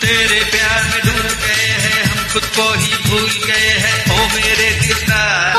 तेरे प्यार में डूब गए हैं, हम खुद को ही भूल गए हैं। ओ मेरे दिलदार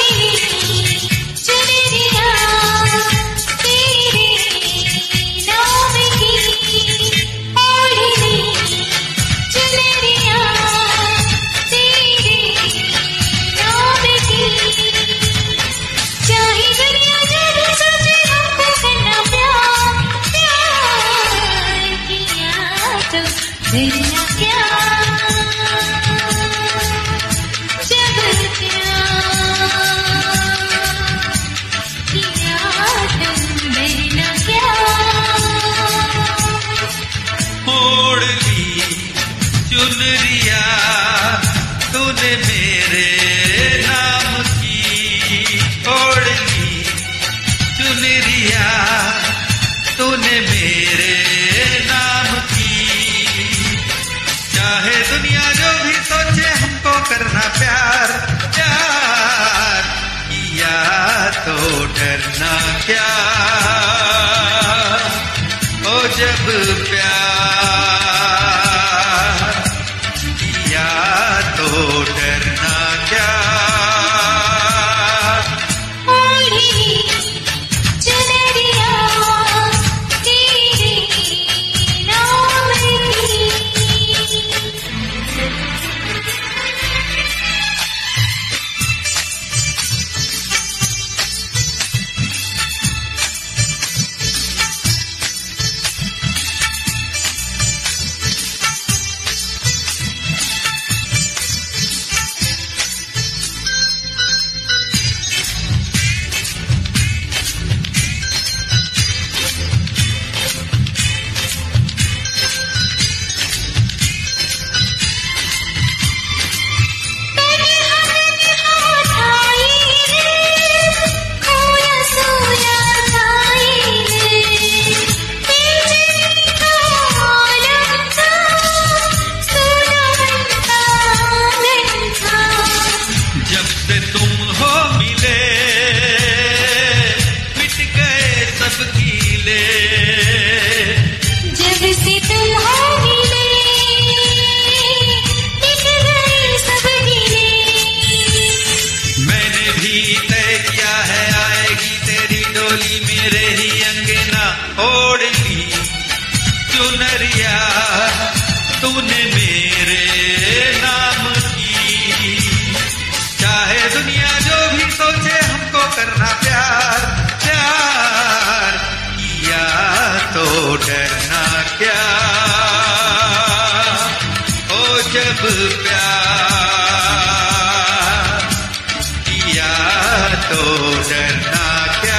चुनरिया तूने मेरे नाम की, ओढ़ ली चुनरिया तूने मेरे नाम की। चाहे दुनिया जो भी सोचे हमको करना प्यार, प्यार किया तो डरना क्या। ओ जब प्यार तो डरना क्या। मेरे ही अंगना ओढ़ ली चुनरिया तूने मेरे नाम की। चाहे दुनिया जो भी सोचे हमको करना प्यार, प्यार किया तो डरना क्या। ओ जब प्यार किया तो डरना क्या।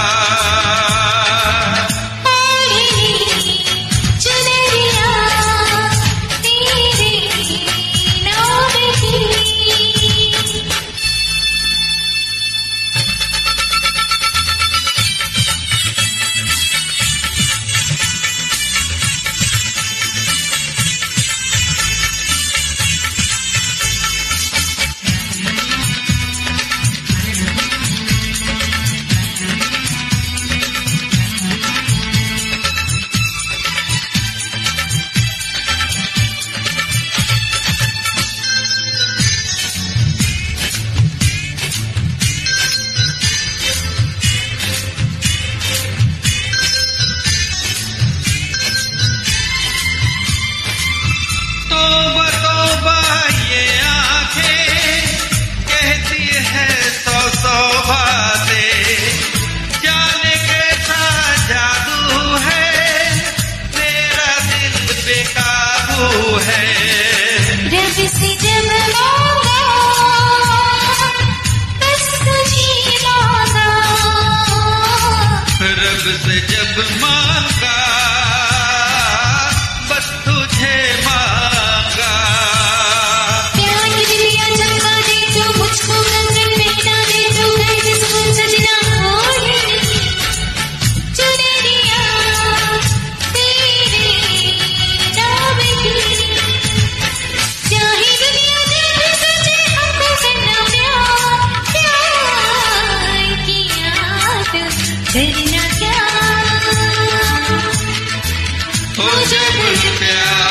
रब से जब मांगा बस तुझे मांगा। प्यार की दुनिया चमका दे जो मुझको कंगन पहना दे जो गए सुन सजना ओढ़ ली चुनरिया तेरे नाम की। चाहे दुनिया जो सोचे हमको करना प्यार, प्यार किया तो डरना क्या। ओ जब प्यार